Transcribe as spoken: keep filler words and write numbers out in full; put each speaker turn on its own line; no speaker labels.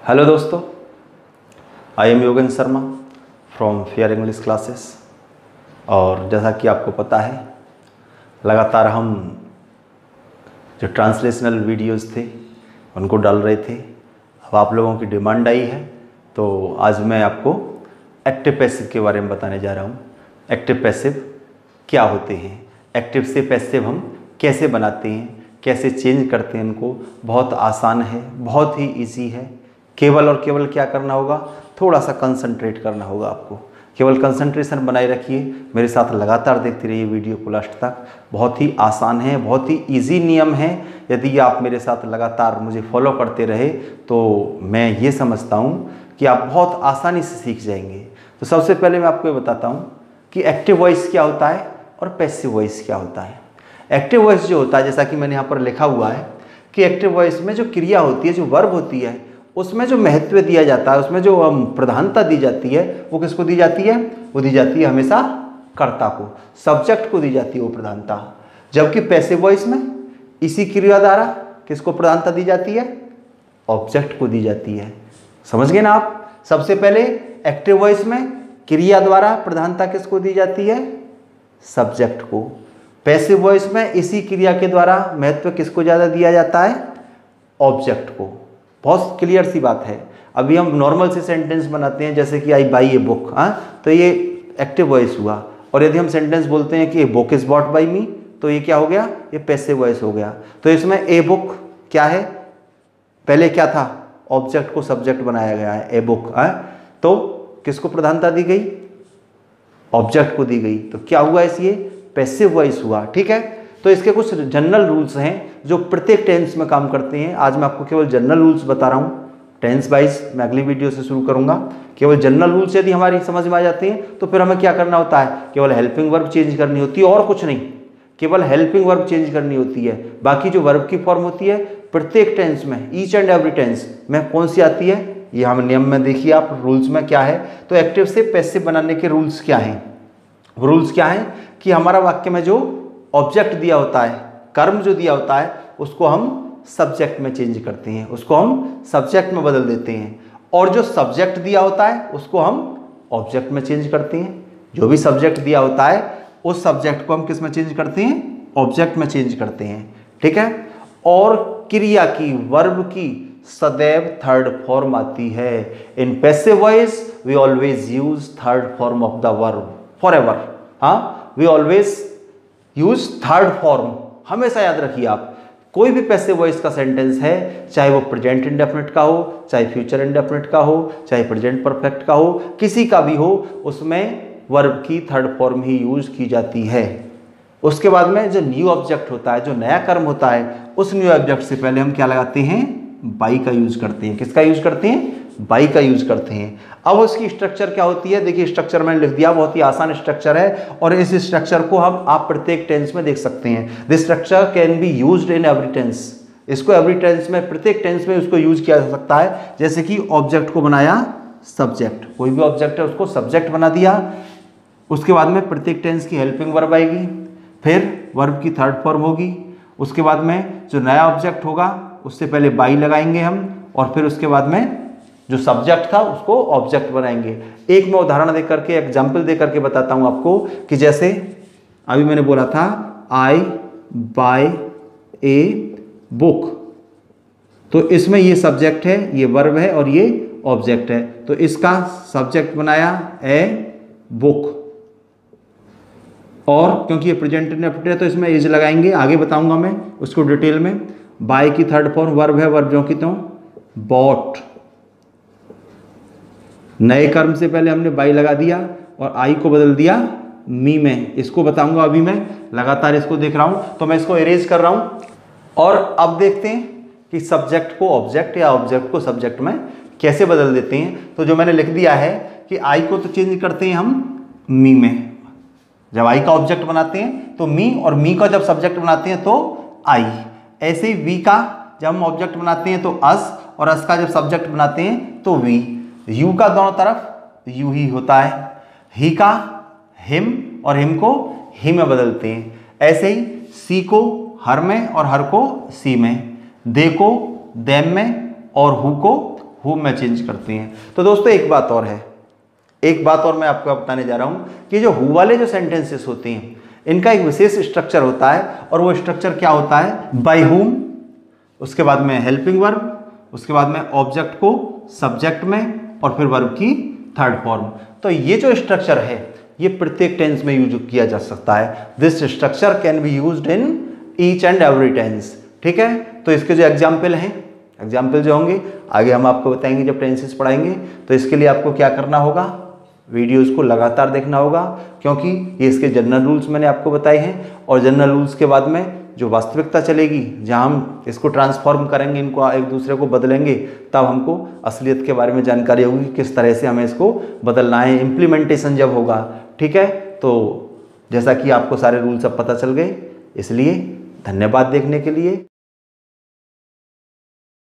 Hello दोस्तों, I am Yogendra Sharma from fair English classes. और जैसा कि आपको पता है, लगातार हम जो ट्रांसलेशनल वीडियोस थे उनको डाल रहे थे। अब आप लोगों की डिमांड आई है, तो आज मैं आपको एक्टिव पैसिव के बारे में बताने जा रहा हूँ। एक्टिव पैसिव क्या होते हैं, एक्टिव से पैसिव हम कैसे बनाते हैं, कैसे चेंज करते हैं उनको। बहुत आसान है, बहुत ही इजी है। केवल और केवल क्या करना होगा, थोड़ा सा कंसंट्रेट करना होगा आपको। केवल कंसंट्रेशन बनाए रखिए, मेरे साथ लगातार देखते रहिए वीडियो को लास्ट तक। बहुत ही आसान है, बहुत ही इजी नियम है। यदि आप मेरे साथ लगातार मुझे फॉलो करते रहे तो मैं ये समझता हूँ कि आप बहुत आसानी से सीख जाएंगे। तो सबसे पहले मैं आपको ये बताता हूँ कि एक्टिव वॉइस क्या होता है और पैसिव वॉइस क्या होता है। एक्टिव वॉइस जो होता है, जैसा कि मैंने यहाँ पर लिखा हुआ है कि एक्टिव वॉइस में जो क्रिया होती है, जो वर्ब होती है, उसमें जो महत्व दिया जाता है, उसमें जो प्रधानता दी जाती है, वो किसको दी जाती है? वो दी जाती है हमेशा कर्ता को, सब्जेक्ट को दी जाती है वो प्रधानता। जबकि पैसिव वॉइस में इसी क्रिया द्वारा किसको प्रधानता दी जाती है? ऑब्जेक्ट को दी जाती है। समझ गए ना आप? सबसे पहले एक्टिव वॉइस में क्रिया द्वारा प्रधानता किसको दी जाती है? सब्जेक्ट को। पैसिव वॉइस में इसी क्रिया के द्वारा महत्व किसको ज़्यादा दिया जाता है? ऑब्जेक्ट को। बहुत क्लियर सी बात है। अभी हम नॉर्मल से सेंटेंस बनाते हैं, जैसे कि आई बाई ए बुक, हाँ, तो ये एक्टिव वॉइस हुआ। और यदि हम सेंटेंस बोलते हैं कि a book is bought by me, तो ये क्या हो गया? ये पैसिव वॉइस हो गया। तो इसमें ए बुक क्या है? पहले क्या था? ऑब्जेक्ट को सब्जेक्ट बनाया गया है, ए बुक, हाँ, तो किसको प्रधानता दी गई? ऑब्जेक्ट को दी गई। तो क्या हुआ? इस ये पैसिव वॉइस हुआ। ठीक है, तो इसके कुछ जनरल रूल्स हैं जो प्रत्येक टेंस में काम करते हैं। आज मैं आपको केवल जनरल रूल्स बता रहा हूँ, टेंस वाइज मैं अगली वीडियो से शुरू करूंगा। केवल जनरल रूल्स यदि हमारी समझ में आ जाते हैं तो फिर हमें क्या करना होता है? केवल हेल्पिंग वर्ब चेंज करनी होती है और कुछ नहीं। केवल हेल्पिंग वर्ब चेंज करनी होती है। बाकी जो वर्ब की फॉर्म होती है प्रत्येक टेंस में, ईच एंड एवरी टेंस में कौन सी आती है, ये हम नियम में देखिए आप, रूल्स में क्या है। तो एक्टिव से पैसिव बनाने के रूल्स क्या हैं? रूल्स क्या हैं कि हमारा वाक्य में जो ऑब्जेक्ट दिया होता है, कर्म जो दिया होता है, उसको हम सब्जेक्ट में चेंज करते हैं, उसको हम सब्जेक्ट में बदल देते हैं। और जो सब्जेक्ट दिया होता है उसको हम ऑब्जेक्ट में चेंज करते हैं। जो भी सब्जेक्ट दिया होता है उस सब्जेक्ट को हम किस में चेंज करते हैं? ऑब्जेक्ट में चेंज करते हैं। ठीक है, और क्रिया की, वर्ब की सदैव थर्ड फॉर्म आती है। In passive voice we always use third form of the verb forever. हाँ, we always use third form. हमेशा याद रखिए आप, कोई भी पैसिव वॉइस का सेंटेंस है, चाहे वो प्रेजेंट इंडेफिनिट का हो, चाहे फ्यूचर इंडेफिनिट का हो, चाहे प्रेजेंट परफेक्ट का हो, किसी का भी हो, उसमें वर्ब की थर्ड फॉर्म ही यूज की जाती है। उसके बाद में जो न्यू ऑब्जेक्ट होता है, जो नया कर्म होता है, उस न्यू ऑब्जेक्ट से पहले हम क्या लगाते हैं? बाई का यूज करते हैं। किसका यूज करते हैं? बाई का यूज करते हैं। अब उसकी स्ट्रक्चर क्या होती है? देखिए, स्ट्रक्चर मैंने लिख दिया, बहुत ही आसान स्ट्रक्चर है और इस स्ट्रक्चर को हम आप प्रत्येक टेंस में देख सकते हैं। This structure can be used in every tense. इसको एवरी टेंस में, प्रत्येक टेंस में उसको यूज किया जा सकता है। जैसे कि ऑब्जेक्ट को बनाया सब्जेक्ट, कोई भी ऑब्जेक्ट है उसको सब्जेक्ट बना दिया। उसके बाद में प्रत्येक टेंस की हेल्पिंग वर्ब आएगी, फिर वर्ब की थर्ड फॉर्म होगी। उसके बाद में जो नया ऑब्जेक्ट होगा उससे पहले बाई लगाएंगे हम, और फिर उसके बाद में जो सब्जेक्ट था उसको ऑब्जेक्ट बनाएंगे। एक मैं उदाहरण दे करके, एग्जाम्पल दे करके बताता हूं आपको कि जैसे अभी मैंने बोला था आई बाय ए बुक, तो इसमें ये सब्जेक्ट है, ये वर्ब है और ये ऑब्जेक्ट है। तो इसका सब्जेक्ट बनाया ए बुक, और क्योंकि ये प्रेजेंट इंडेफिनिट है तो इसमें एज लगाएंगे, आगे बताऊंगा मैं उसको डिटेल में। बाय की थर्ड फॉर्म वर्ब है, वर्ब जो कि तो बॉट। नए कर्म से पहले हमने बाई लगा दिया और आई को बदल दिया मी में। इसको बताऊंगा अभी, मैं लगातार इसको देख रहा हूं तो मैं इसको इरेज कर रहा हूं। और अब देखते हैं कि सब्जेक्ट को ऑब्जेक्ट या ऑब्जेक्ट को सब्जेक्ट में कैसे बदल देते हैं। तो जो मैंने लिख दिया है कि आई को तो चेंज करते हैं हम मी में। जब आई का ऑब्जेक्ट बनाते हैं तो मी, और मी का जब सब्जेक्ट बनाते हैं तो आई। ऐसे ही वी का जब हम ऑब्जेक्ट बनाते हैं तो अस, और अस का जब सब्जेक्ट बनाते हैं तो वी। यू का दोनों तरफ यू ही होता है। ही का हिम, और हिम को ही में बदलते हैं। ऐसे ही सी को हर में और हर को सी में, दे को देम में और हु को whom में चेंज करती हैं। तो दोस्तों एक बात और है, एक बात और मैं आपको बताने जा रहा हूँ कि जो who वाले जो सेंटेंसेस होते हैं इनका एक विशेष स्ट्रक्चर होता है, और वो स्ट्रक्चर क्या होता है, बाय whom, उसके बाद में हेल्पिंग वर्ब, उसके बाद में ऑब्जेक्ट को सब्जेक्ट में, और फिर वर्ब की थर्ड फॉर्म। तो ये जो स्ट्रक्चर है ये प्रत्येक टेंस में यूज किया जा सकता है। This structure can be used in each and every tense. ठीक है, तो इसके जो एग्जाम्पल हैं, एग्जाम्पल जो होंगे आगे हम आपको बताएंगे जब टेंसेस पढ़ाएंगे। तो इसके लिए आपको क्या करना होगा, वीडियोस को लगातार देखना होगा, क्योंकि ये इसके जनरल रूल्स मैंने आपको बताए हैं, और जनरल रूल्स के बाद में जो वास्तविकता चलेगी, जहाँ हम इसको ट्रांसफॉर्म करेंगे, इनको एक दूसरे को बदलेंगे, तब हमको असलियत के बारे में जानकारी होगी किस तरह से हमें इसको बदलना है, इम्प्लीमेंटेशन जब होगा। ठीक है, तो जैसा कि आपको सारे रूल्स अब पता चल गए, इसलिए धन्यवाद देखने के लिए।